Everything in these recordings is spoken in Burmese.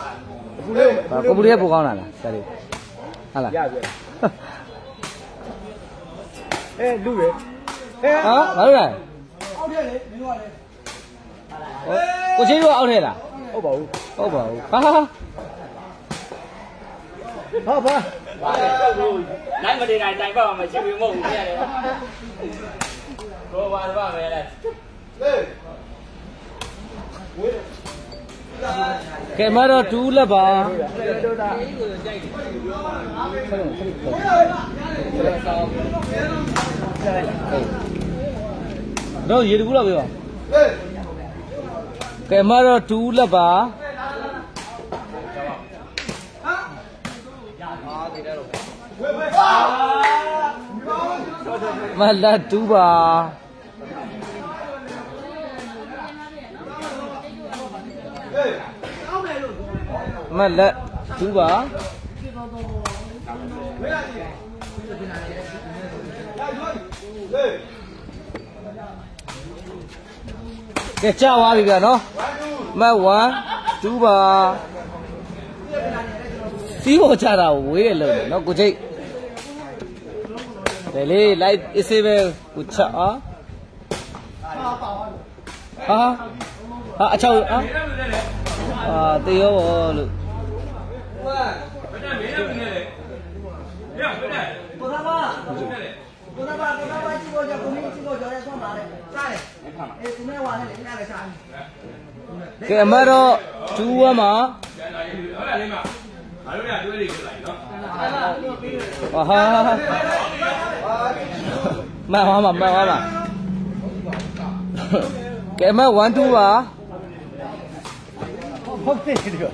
Cô bố đi bố con là sao đi? Hả? Ê, đu đấy. Hả? Nói rồi. Cô chế đua ao thế là? Ô bầu. Ô bầu. Ha ha. Hả ba? Nãy mà đi này đánh vào mà chịu bị mồm kia đấy. Cô ba ba về này. Cái mà đó chú là bà. Đâu gì cũng là vậy. Cái mà đó chú là bà. Mà là chú bà. Mà là chú bà. Cái chào ai kìa nó. Mà quá chú bà. Xí bộ cha nào quế lên nó cô chị. Để đi lại xe về của chợ. Hả? Hả chào á. À tiêu rồi. Cái mà đó chú mà. À mà. Cái mà one two à? Không thể được.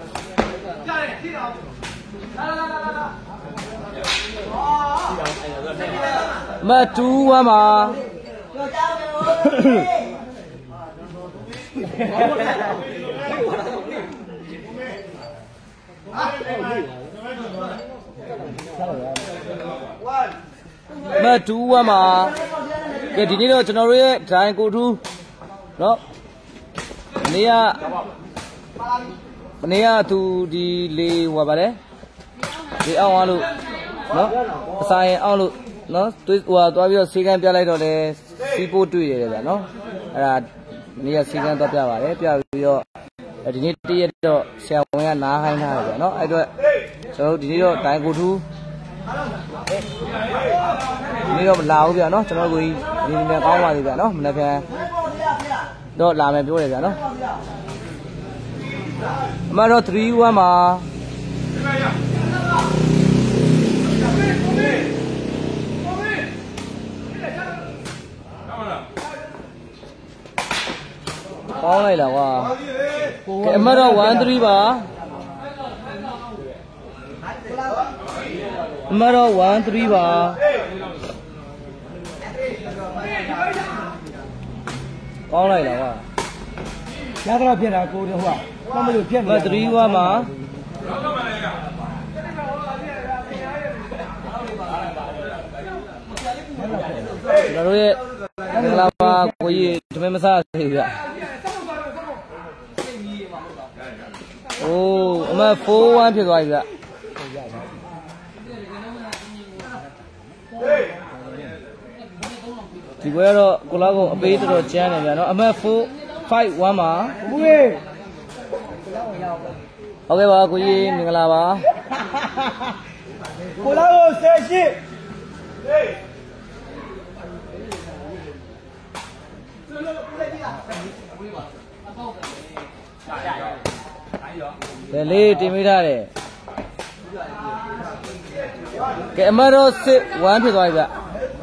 Mà chú à mà. Mà chú à mà. Cái gì đó cho nó rồi trái cô thu. Đó. Nè tu đi lê qua bà đấy. Đi ao ăn luôn. Nó sai ao luôn. Nó tôi bây giờ xí gan bia lại rồi để xí bố tui vậy đấy nó. À nè xí gan tôi bia vào đấy bia bây giờ đi nít đi đó xèo nghe ná hay na vậy nó ai rồi. Sau đi đó trái cô thu. Đi đó mình lao bây giờ nó cho nó vui. Đi mình có ngoài thì vậy nó mình phải đó làm em chỗ này vậy nó. Mà nó 3 qua mà. Có này là qua. Cái mà đó 1 3 ba. Mà đó 1 3 ba. Có này là qua. Giá cái phiền là cô được không ạ? Nó mới được phiền. Mà 3 qua mà. Rồi làm cô gì chúng em sao thì vậy? Ồ, mà phố ăn phiền rồi vậy? Thì bây giờ cô lão cô bây giờ chơi này vậy nó, mà phố fight quá mà. Ok bà cô gì mình làm bà. Cô lão sẽ gì? Để lấy tìm ra đấy. Cái mà đó sẽ one thì gọi vậy.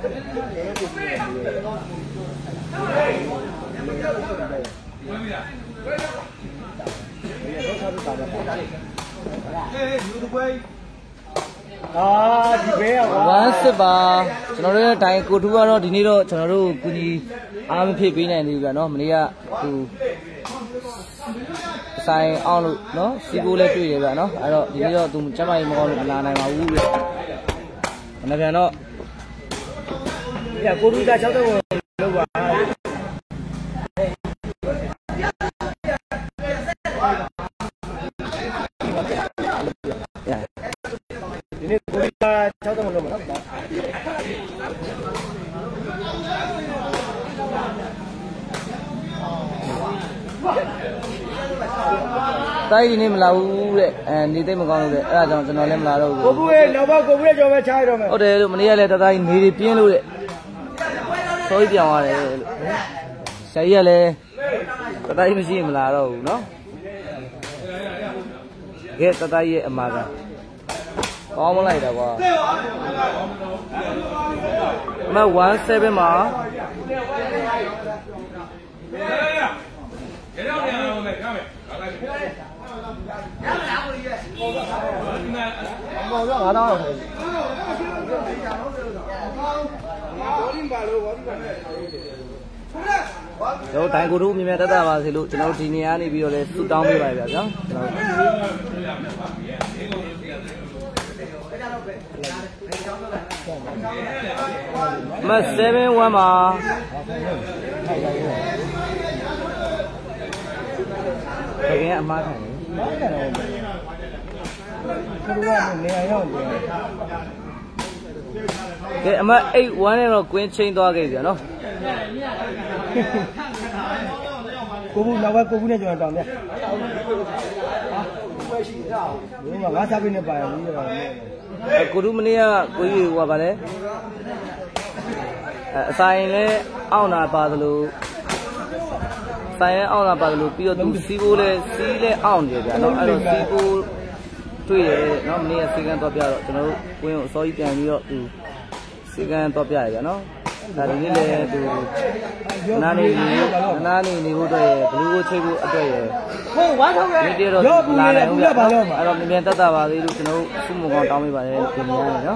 One sẽ ba. Cho nó đấy trái cô thu vào đi ní đó cho nó đâu cô đi ăn phê phê này thì vậy nó mình đi à tu sai ao luôn nó xí bố lên chơi vậy nó à rồi đi ní đó tu chắc mày mà còn là này mà u vậy nó về nó nhà cô đi ra cháu đâu đâu ဒီနေ့ကိုရီးယား60လုံးမှာတိုင်းဒီနေ့မလာဘူးတဲ့နေသိမကောင်းလို့တဲ့အဲ့ဒါကြောင့်ကျွန်တော်လည်းမလာတော့ဘူးကိုကူရဲ့နောက်ဘက်ကိုကူရဲ့ကြော်ပဲချားရတော့မယ်ဟုတ်တယ်လို့မနေ့ကလည်းတတိုင်းနေတွေပြင်းလို့တဲ့စောကြီးပြောင်းသွားတယ်လို့ဆရာကြီးကလည်းတတိုင်းမရှိမလာတော့ဘူးเนาะကဲတတိုင်းရဲ့အမှားကကောင်းမလိုက်တော့ကွာမ17မှာတို့တိုင်းကိုတို့မြင်မြတ်တတ်ပါစေလို့ကျွန်တော်တို့ဒီနေရာနေပြီးတော့လဲဆူတောင်းပေးပါရဗျာကျွန်တော်မ7-1မှာတကယ်အမှားခံတယ်သူကနေရာရောက်တယ်ကဲအမ8-1နဲ့တော့ကွင်းချင်းသွားခဲ့ပြီနော်ကိုဘူးနောက်ဘက်ကိုဘူးနဲ့ကျွန်တော်တောင်းတယ်ဒီမှာငါးစားပေးနေပါရဘူးကိုတို့မနေ့ကကိုကြီးဟိုပါလဲအဆိုင်လဲအောင့်တာပါသလိုဆိုင်လဲအောင့်တာပါသလိုပြီးတော့သူစီးဖို့လဲစီးလဲအောင့်နေကြနော်အဲ့တော့စီးဖို့တွေ့ရတယ်နော်မနေ့ကစီကန်းတော့ပြတော့ကျွန်တော်တို့ကွင်းကိုအစောကြီးပြန်ပြီးတော့သူစီကန်းတော့ပြရကြနော်ဒါဒီနေ့လည်းသူနားနေနေဖို့အတွက်ရဘလူးကိုချိန်ဖို့အတွက်ရဟုတ်ဝါထောက်ရဲ့ဒီတော့လာတယ်ဟုတ်ကဲ့အဲ့တော့မြင်မြန်တက်တာပါသေးလို့ကျွန်တော်တို့စုမကောင်တောင်းပေးပါတယ်လို့ပြောနေရတယ်နော်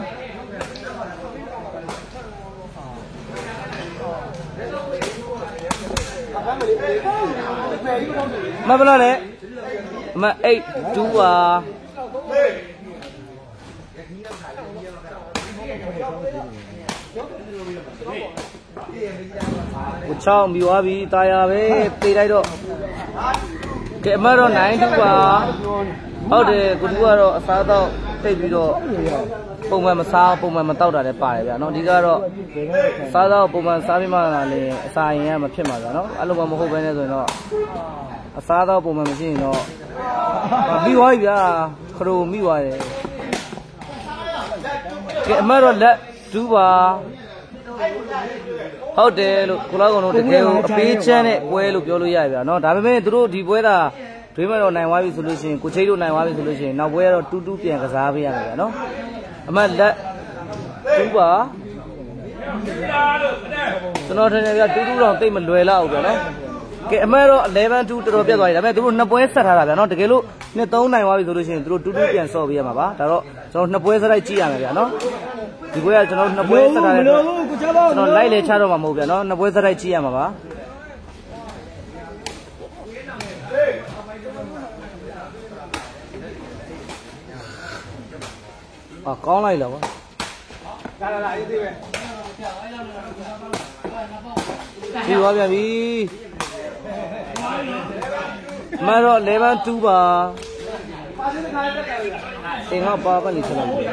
မဘလို့လေအမ8-2ပါကိုချောင်းပြီးသွားပြီတာယာပဲပြေးလိုက်တော့ကဲအမတော့9-2ပါဟုတ်တယ်ကိုတူကတော့အစားတော့တိတ်ပြီးတော့ပုံမှန်မစားပုံမှန်မတောက်တာလည်းပါတယ်ဗျာနော်ဒီကတော့စားတော့ပုံမှန်စားပြီးမှလည်းအစာရင်ကမဖြစ်မှာဗျာနော်အဲ့လိုမှမဟုတ်ဘဲနဲ့ဆိုရင်တော့အစားတော့ပုံမှန်မရှိရင်တော့ပြီးသွားပြီဗျာခရိုမိသွားတယ်ကဲအမတော့လက်2ပါဟုတ်တယ်လို့ကိုလောက်ကောင်တို့တကယ်ကိုအပေးချမ်းတဲ့ပွဲလို့ပြောလို့ရပြီဗျာနော်ဒါပေမဲ့သူတို့ဒီပွဲတာဒွေးမတော်နိုင်သွားပြီဆိုလို့ရှိရင်ကိုချိတ်တို့နိုင်သွားပြီဆိုလို့ရှိရင်နောက်ပွဲကတော့တူးပြန်ကစားပေးရမယ်ဗျာနော်အမလက်2ပါကျွန်တော်ထင်တယ်ဗျာတူးတော့တိတ်မလွယ်လောက်ဗျာနော်ကဲအမတော့11-2တော်တော်ပြတ်သွားပြီဒါပေမဲ့သူတို့2ပွဲဆက်ထားတာဗျာနော်တကယ်လို့2-3နိုင်သွားပြီဆိုလို့ရှိရင်သူတို့တူးပြန်ဆော့ပေးရမှာပါဒါတော့ကျွန်တော်2ပွဲစရိုက်ကြည့်ရမယ်ဗျာနော်ဒီပွဲကကျွန်တော်2ပွဲဆက်ထားတယ်ကျွန်တော်လိုက်လေချတော့မှာမဟုတ်ဗျာနော်2ပွဲစရိုက်ကြည့်ရမှာပါကောင်းလိုက်လားကွာလာအေးသေးပဲပြီးသွားပြန်ပြီမတော့11-2ပါအင်းကပါပါလိမ့်ဆက်လိုက်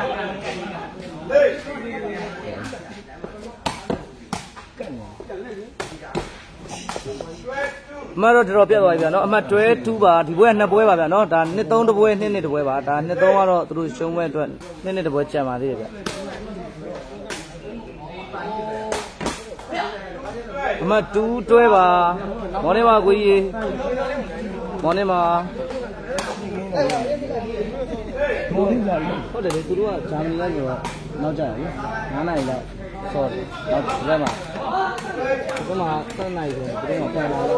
မတော့တော်ပြတ်သွားပြီဗျာနော်အမှတ်တွဲ2ပါဒီပွဲက2ပွဲပါဗျာနော်ဒါ2-3တပွဲ2-2တပွဲပါဒါ2-3ကတော့သူတို့ရှုံးပွဲအတွက်2-2တပွဲကျန်ပါသေးတယ်ဗျအမှတ်2တွဲပါမော်နေပါကိုကြီးမော်နေပါဟုတ်တယ်လေသူတို့ကဂျာမနီကနေတော့နောက်ကျတယ်လေ9နိုင်လောက်ဆော့တယ်နောက်ဒီမှာဒီမှာ7နိုင်ဆိုဒီမှာပြန်လာတော့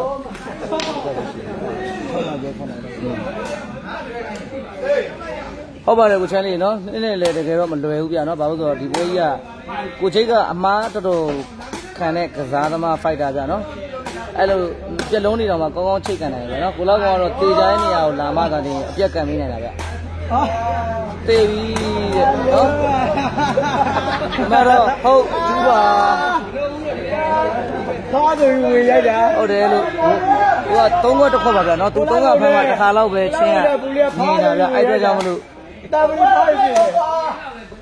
ဟုတ်ပါတယ်ကိုချမ်းလေးနော်နည်းနည်းလေတကယ်တော့မလွယ်ဘူးဗျာနော်ဘာလို့ဆိုတော့ဒီပွဲကြီးကကိုချိတ်ကအမားတော်တော်ခံတဲ့ကစားသမားဖိုက်တာဗျာနော်အဲ့လိုပြက်လုံးနေတော့မှကောင်းကောင်းချိတ်ကန်နိုင်တယ်ဗျာနော်ကိုလောက်ကတော့တေချာတဲ့နေရာကိုလာမှသာတင်အပြက်ကန်ပေးနိုင်တာဗျာတေပြီတဲ့နော်မတော့ဟုတ်ဘူးပါသွားတယ်ဝင်ရိုက်တာဟုတ်တယ်လို့သူက3ခွက်တစ်ခွက်ပါဗျာနော်သူ3ခွက်အဖက်မှာတစ်ခါလောက်ပဲချင်းရနေတာဗျာအဲ့ဒါကြောင့်မလို့တာပလီဖိုက်ပြီ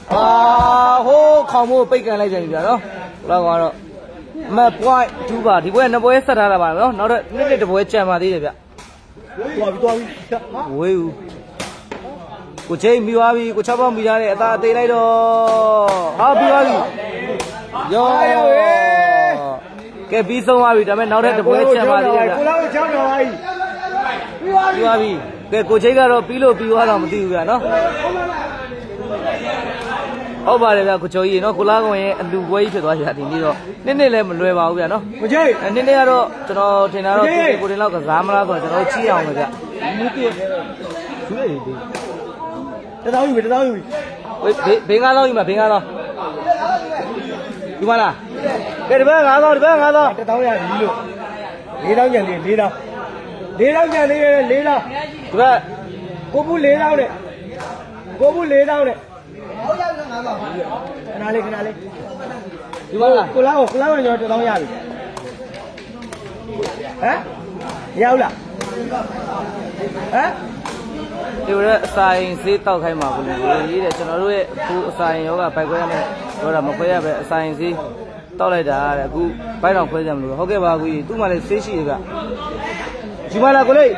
ဟိုးခေါင်မို့ပိတ်ကန်လိုက်ပြန်ပြီဗျာနော်လောက်ကတော့အမှတ် point 2ပါဒီပွဲနှစ်ပွဲဆက်ထားတာပါနော်နောက်တော့နှစ်တစ်ပွဲကြံပါသေးတယ်ဗျသွားပြီဝေးဦးကိုချိန်ပြီးသွားပြီကို6ပေါင်းပြီးထားတယ်အသာအသေးလိုက်တော့ဟာပြီးသွားပြီရောကဲပြီးဆုံးသွားပြီဒါပေမဲ့နောက်ထပ်တစ်ပွဲကြံပါသေးတယ်ဗျကိုလောက်6တော့ပါပြီပြီးသွားပြီကဲကိုချိန်ကတော့ပြီးလို့ပြီးသွားတော့မသိဘူးဗျာနော်ဟုတ်ပါတယ်ဗျာကိုချိုကြီးနော်ကိုလားကောင်ရဲ့အလူပွဲကြီးဖြစ်သွားကြဒီနေ့တော့နေ့လည်းမလွယ်ပါဘူးဗျာနော်ကိုချိနေ့ကတော့ကျွန်တော်ထင်တာတော့ကိုတင်လောက်ကစားမလားဆိုတော့ကျွန်တော်ကြည့်အောင်ပဲဗျာမူးပြည့်သူလေဒီတသောင်းယူဝေးဘေး9000ယူမှာဘေး9000ယူမလားကဲဒီဘက်9000ဒီဘက်9000 1000ရပြီလို့4000ကျန်သေး4000ကျန်သေး4000ဒီဘက်ကိုဘူး4000နဲ့ကိုဘူး4000နဲ့ဟုတ်ရပြီ9000ခဏလေးဒီမှာကိုလားကျွန်တော်1000ရပြီဟမ်ရောက်လားဟမ်ဒီလိုအစာရင်ဈေးတောက်ခိုင်းမှာဘူးလေရေးတယ်ကျွန်တော်တို့ရဲ့အခုအစာရင်ယောဂပိုက်ခွဲရမယ်ပြောတာမခွဲရပဲအစာရင်ဈေးတောက်လိုက်တာတဲ့အခုဘိုက်တော်ခွဲကြမလို့ဟုတ်ကဲ့ပါကူကြီးသူ့မှာလည်းဆေးရှိတယ်ဗျယူမလားကိုလေး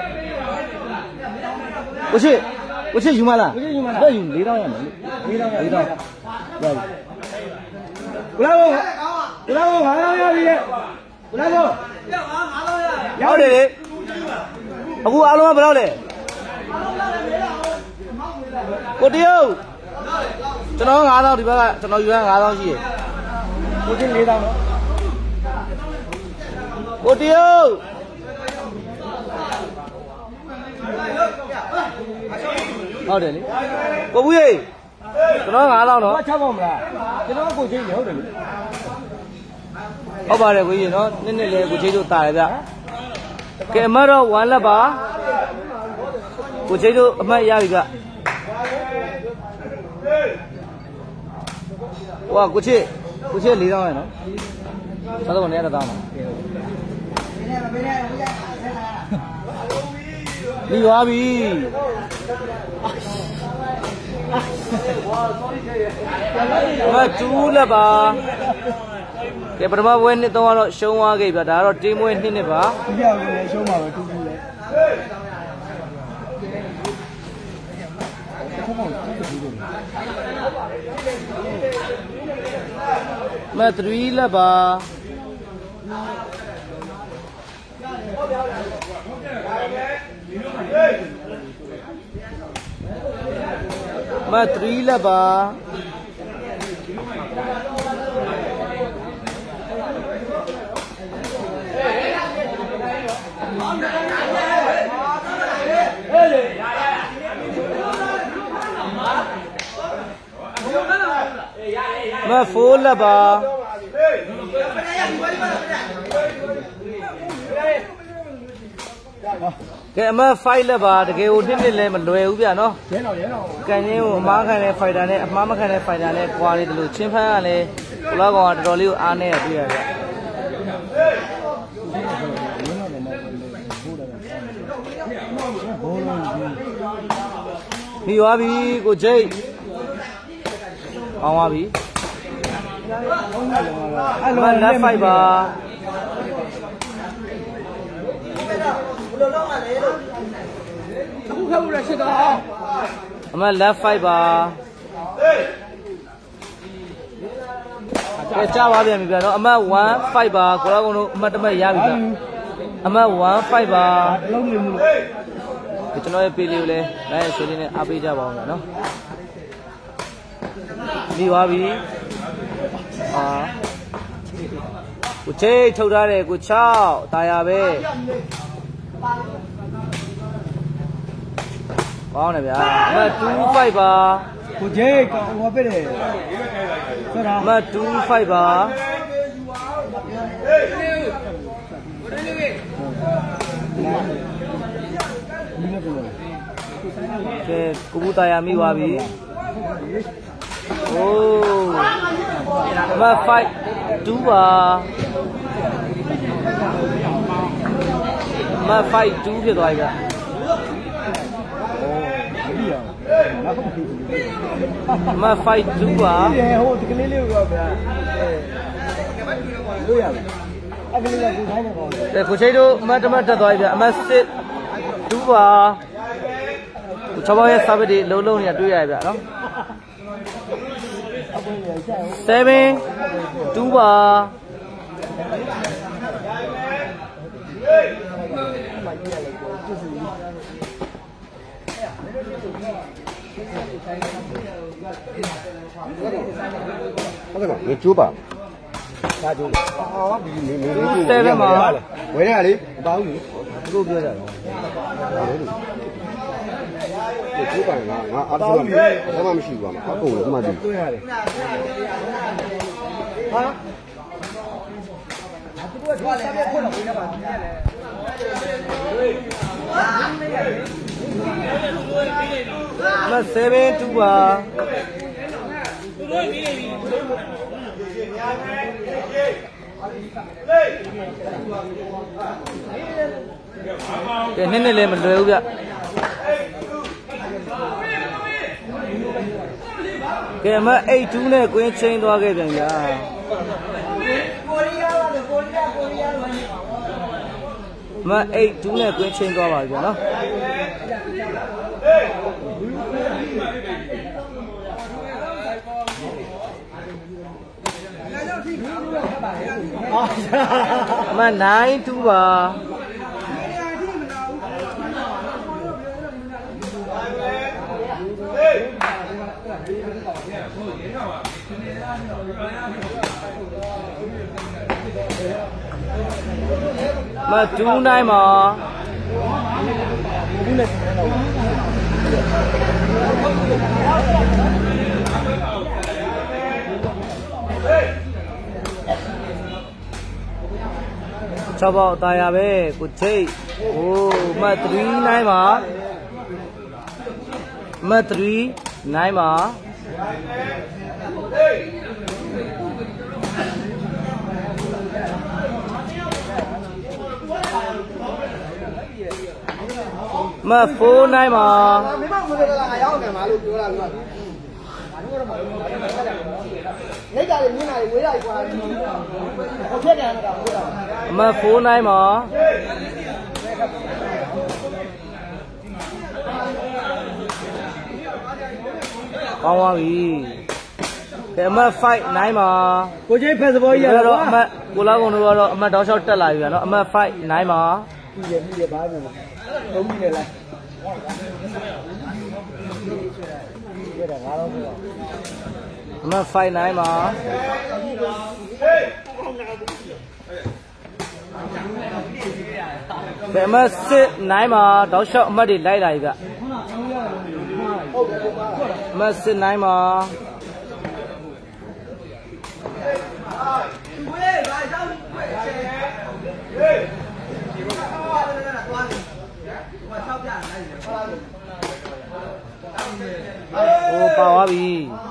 ကိုချစ်ယူမလားဘယ်ယူ4000ရမယ်4000ရပြီကိုလာဘော9000ရပြီလေကိုလာဘော9000ရရောက်တယ်အခုအားလုံးကဘယ်လောက်လဲကိုတရုတ်ကျွန်တော်9000ဒီဘက်ကကျွန်တော်ယူရ9000ရှိတယ်ကိုချင်း4000နော်ကိုတရုတ်ဟုတ်တယ်လေကိုဘူးကြီးကျွန်တော်9000နော်6ပေါင်မလားကျွန်တော်ကိုချင်းဟုတ်တယ်လေဟုတ်ပါတယ်ကိုကြီးနော်နှစ်လေကိုချင်းတို့တာတယ်ဗျကဲအမတော့1လက်ပါကိုချင်းတို့အမှတ်ရပြီဗျဟိုကကိုချစ်4000ရနော်စားတော့နေရတာနော်ပြီးသွားပြီ2လက်ပါကဲပထမပွဲနှစ်တော့တော့ရှုံးသွားခဲ့ပြီဗျဒါကတော့တင်းပွဲနှစ်ပါဒီကြောင်လည်းရှုံးပါပဲ2လဲမ3လက်ပါမ3လက်ပါမ4လက်ပါကဲအမ5လက်ပါတကယ်ကိုနှစ်လည်းမလွယ်ဘူးဗျာနော်ကန်ချင်းကိုအမားခံတဲ့ fighter နဲ့အမားမခံတဲ့ fighter နဲ့ကွာနေတယ်လို့ချင်းဖန်းကလည်းဘလောက်ကောင်ကတော်တော်လေးကိုအားနေရတွေ့ရဗျာပြီးသွားပြီကိုဂျိတ်အောင်သွားပြီအဲ့လိုလက်ဖိုက်ပါအခုခက်ဘူးလားရှစ်တော့အမလက်ဖိုက်ပါကဲကြားပါပြန်ပြီဗျာနော်အမ1 5ပါကိုလာကောင်တို့အမတမက်ရပြီဗျာအမ1 5ပါလုံးနေမှုကျွန်တော်ရဲ့ပေးလေးကိုလည်းလိုက်ရဆွေးလေးနဲ့အားပေးကြပါဦးနော်ပြီးသွားပြီကိုချိတ်ထုတ်ထားတယ်ကို6တာယာပဲကောင်းတယ်ဗျာအမ2 5ပါကိုချိတ်ဟောပြတယ်ဆက်တာအမ2 5ပါကဲကိုဘူးတာယာမိသွားပြီအိုးမ5 2ပါမ5 2ဖြစ်သွားပြီဗျအိုးမပြီးအောင်မ5 2ပါဟိုဒီကလေးလေးကိုပြောဗျာလို့ရမယ်အကလေးကကိုတိုင်းနေကောင်းတယ်ကိုချိတ်တို့အမတ်တမတ်တက်သွားပြီဗျအမတ်6 2ပါ6ပေါင်းရဲ့ service တွေလုံးလုံးနေတာတွေ့ရဗျနော်7 2ပါဟုတ်ကဲ့ပါကျိုးပါဒါကျိုးအော်ဒီနေ 7ပါဝယ်ရလေမပါဘူးလေသူတို့ပြောကြတယ်ကျိုးပါငါအားထုတ်ဘာမှမရှိဘူးကွာအကုန်လုံးဒီမှာတွေ့ရတယ်ဟာသူတို့ကသွားတယ်ခွန်းတော့ဝင်နေပါဘူးမ7 2ပါကဲနည်းလည်းမလွယ်ဘူးဗျကဲမ8 2နဲ့ကွင်းချင်းသွားခဲ့ပြန်ဗျာမ8 2နဲ့ကွင်းချင်းသွားပါဗျာနော်မ9 2ပါမ2 9ပါ6ပေါက်တာရပဲကိုချိတ်ဟိုမ3 9ပါမ3 9ပါမ4 9ပါမိမမလို့လာရောက်နေမှာလို့ပြောတာကွာလက်ကြလေးမြင်လာဝေးလိုက်ကွာဟိုဖြစ်တယ်ကတော့ပြောတာမ4 9ပါကောင်းပါပြီကဲအမတ်5 9ပါကိုချင်းဖက်စဘောကြီးရတော့အမတ်ကိုလာကုန်တို့ကတော့အမတ်တောက်လျှောက်တက်လာပြီဗျာနော်အမတ်5 9ပါပြီးရဘာလို့သုံးမိနေလားရတာငါတော့အမတ်5 9ပါကဲအမတ်6 9ပါတောက်လျှောက်အမတ်တွေလိုက်လာပြီဗျအမတ်6 9ပါโอ้ပါသွားပြီ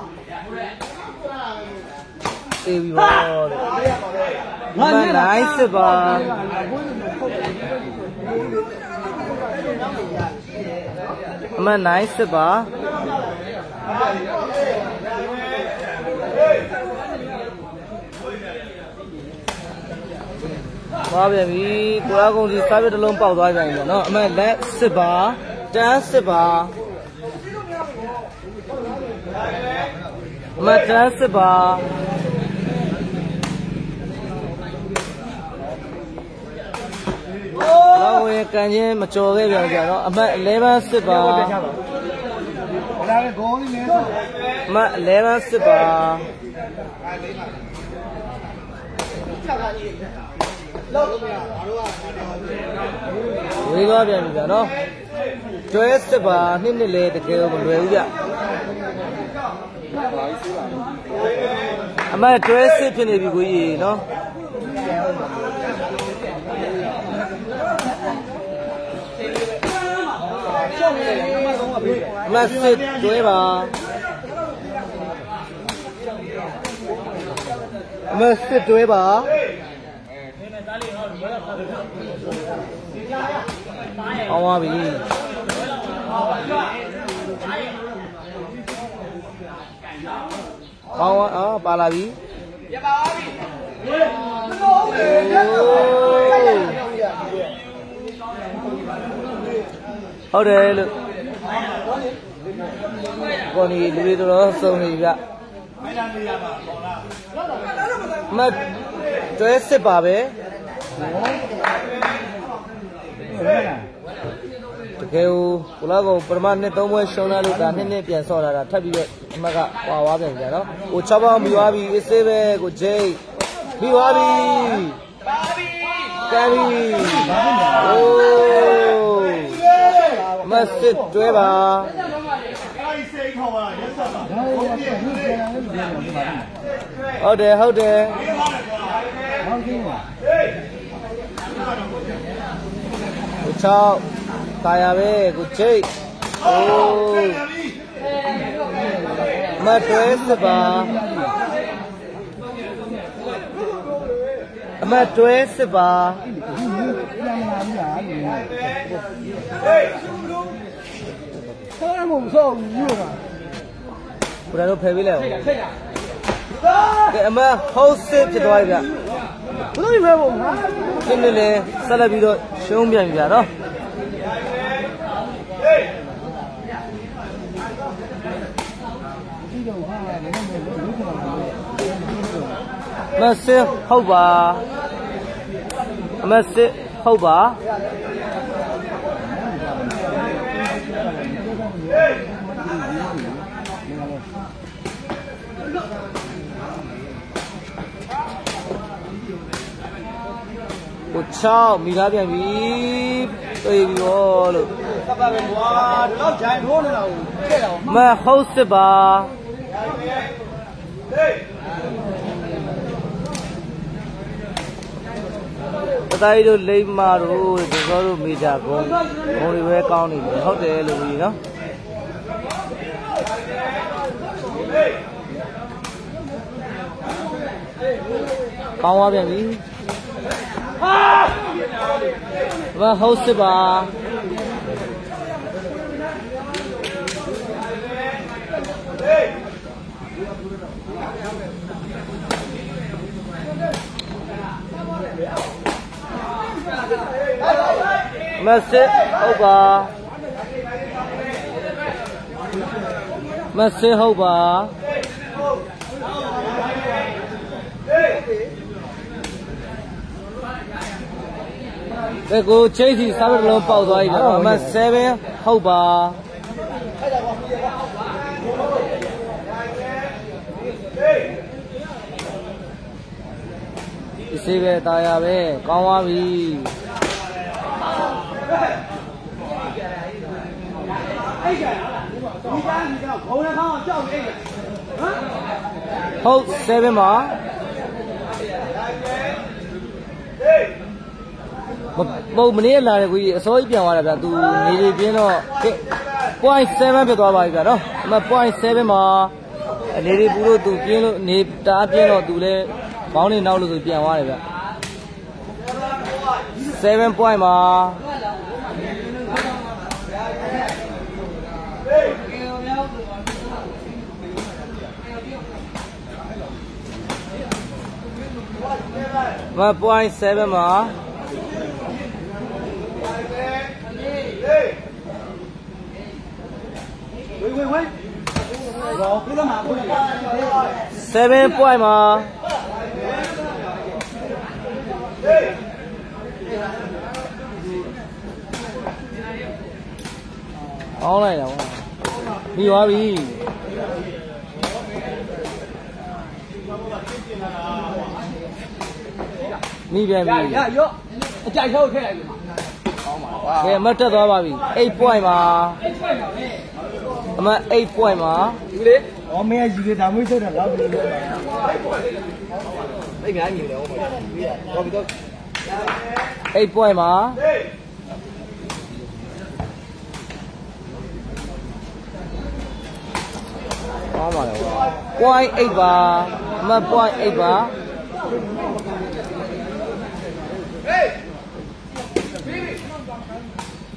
အေးပြီပါမနိုင်စစ်ပါအမနိုင်စစ်ပါသွားပြန်ပြီကိုရာကုန်စီစားပြတစ်လုံးပေါက်သွားပြန်ပြီเนาะအမလက်စစ်ပါတန်းစစ်ပါအမတန်းစစ်ပါလောင်းဝင်ကန်ချင်းမကြော်ခဲ့ပြန်ကြတော့အမ11စစ်ပါဒါပဲဂိုးလေးနဲ့ဆိုအမ11စစ်ပါဝေးသွားပြန်ပြီဗျာနော်ကျွဲစစ်ပါနှစ်လေတကယ်မလွယ်ဘူးဗျအမကျွဲစစ်ဖြစ်နေပြီကိုကြီးနော်အမစစ်ကျွဲပါအမစစ်ကျွဲပါအောင်ပါပြီကောင်းအောင်ပါလာပြီဟုတ်တယ်လို့ကိုနီလူတွေတော်စုံနေပြီဗျမတ်တွဲစစ်ပါပဲတကယ်ကိုလာကောင်ပရမနှစ်3ပွဲရှုံးလာလို့ဒါနှစ်ပြန်ဆော့လာတာထပ်ပြီးတော့အမတ်ကပွာသွားပြန်ကြနော်ကို6ပေါင်းပြီးသွားပြီအစ်စေးပဲကိုဂျိတ်ပြီးသွားပြီကဲပြီအိုးမတ်စစ်တွဲပါဟုတ်တယ်ကို6တာယာပဲကိုဂျိတ်အိုးမတ်တွဲစစ်ပါအမတ်တွဲစစ်ပါဆောင်းမဆောင်းဘူးကွာဘယ်တော့ဖယ်ပေးလဲကဲအမတ်ဟုတ်စစ်ဖြစ်သွားပြီဗျဘယ်လိုပဲပေါ့ဒီနေ့လေဆက်လက်ပြီးတော့ရှုံးပြန်ပြီဗျနော်မစစ်ဟုတ်ပါအမစစ်ဟုတ်ပါကို6မိသားပြန်ပြီတွေ့ပြီရောလို့ကပ်ပါပဲကွာတော့ဂျိုင်ထိုးနေတာကိုထည့်တော့မဟုတ်စစ်ပါပတိုင်းတို့လိမ္မာတို့ဒီကောတို့မိတာကုန်းတွေပဲကောင်းနေတယ်ဟုတ်တယ်လို့ကြီးနော်ကောင်းသွားပြန်ပြီမဟုတ်စစ်ပါမစစ်ဟုတ်ပါမစစ်ဟုတ်ပါကိုချိတ်စီစားရလုံးပေါက်သွားပြီနော်အမ7ဟုတ်ပါဒီစေးပဲတာယာပဲကောင်းသွားပြီဟုတ်7ပါမနေ့လာတယ်ကိုကြီးအစောကြီးပြန်သွားတယ်ဗျာသူနေနေပြင်းတော့ 0.7 ဖြစ်သွားပါပြီဗျာနော်အမ 0.7 မှာနေနေပူလို့သူပြင်းလို့နေတားပြင်းတော့သူလည်းဘောင်းနေနောက်လို့ဆိုပြန်သွားတယ်ဗျာ7 point မှာ0.7 မှာ7 point မှာအောင်းလိုက်တာပေါ့ပြီးသွားပြီမိပြန်ပြီရရော့အကြိုက်ထုတ်ထည့်လိုက်ပြီကောင်းပါကွာကဲမတ်တက်သွားပါပြီ8 point မှာအမ8 point မှာဒီလေဩမင်းကယူလေဒါမျိုးထုတ်တာလောက်ပြီလို့သိများညီတယ်ဟောပါပြီးတော့ပြီးတော့8 point မှာကောင်းပါလေကွာ 0.8 ပါအမ 0.8 ပါ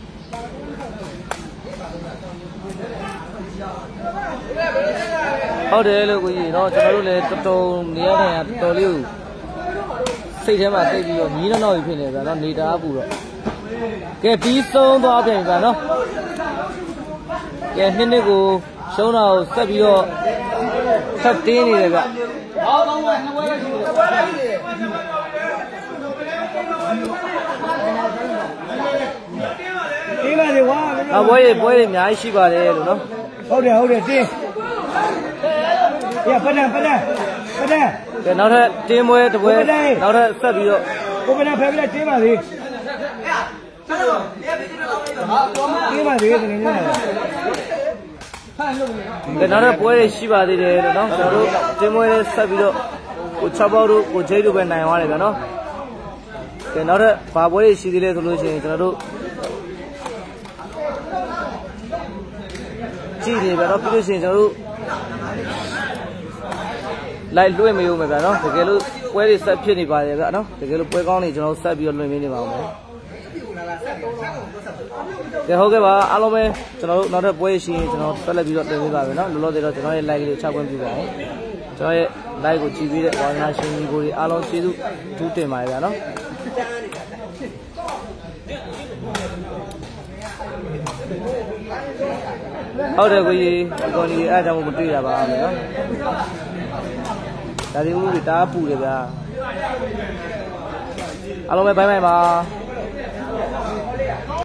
ဟဟုတ်တယ်လို့ကိုကြီးနော်ကျွန်တော်တို့လည်းတော်တော်နေရထိုင်ရတော်တော်လေးကိုစိတ်ထဲမှာတိတ်ပြီးတော့ညီးတော့ဖြစ်နေဗျာနော်နေတအားပူတော့ကဲပြီးဆုံးသွားပြန်ဗျာနော်ကဲနှစ်ကိုရှုံးတော့ဆက်ပြီးတော့ဆက်တင်းနေတယ်ဗျဟောကောင်းကနှစ်ပွဲရှိတယ်ဒီမှာလေဝါပွဲတွေအများကြီးရှိပါတယ်လို့နော်ဟုတ်တယ်တင်းရပတ်တယ်ကဲနောက်ထပ်တင်းပွဲတစ်ပွဲနောက်ထပ်ဆက်ပြီးတော့ကိုပန်းဖဲပြတင်းပါသေးတင်းပါသေးတယ်နေနေကဲနောက်ထပ်ပွဲတွေရှိပါသေးတယ်လို့နော်ကျွန်တော်တို့တင်းပွဲတွေဆက်ပြီးတော့ကို6ပေါက်တို့ကိုဂျိတ်တို့ပဲနိုင်သွားတယ်ဗျာနော်ကဲနောက်ထပ်ဘာပွဲတွေရှိသေးလဲဆိုလို့ရှိရင်ကျွန်တော်တို့ကြည့်နေဗျာနော်ပြီးလို့ရှိရင်ကျွန်တော်တို့လိုက်လွှင့်မရုံပဲဗျာနော်တကယ်လို့ပွဲတွေဆက်ဖြစ်နေပါတယ်ဗျာနော်တကယ်လို့ပွဲကောင်းနေကျွန်တော်ဆက်ပြီးတော့လွှင့်ပေးနေပါဦးမယ်ကဲဟုတ်ကဲ့ပါအားလုံးပဲကျွန်တော်တို့နောက်ထပ်ပွဲရှိရင်ကျွန်တော်ဆက်လက်ပြီးတော့တင်ပေးပါမယ်နော်လောလောဆယ်တော့ကျွန်တော်ရဲ့ like လေးချခွင့်ပြုပါအောင်ကျွန်တော်ရဲ့ like ကိုကြည့်ပြီးတဲ့ဝါသနာရှင်ကြီးကိုတွေအားလုံးကျေးဇူးထူးတင်ပါတယ်ဗျာနော်ဟုတ်တယ်ကိုကြီးဒီကော်နီအဲ့ဒါကြောင့်မတွေ့ရပါဘူးနော်ဒါဒီဦးတွေတားပူတယ်ဗျာအားလုံးပဲဘိုင်းဘိုင်းပါ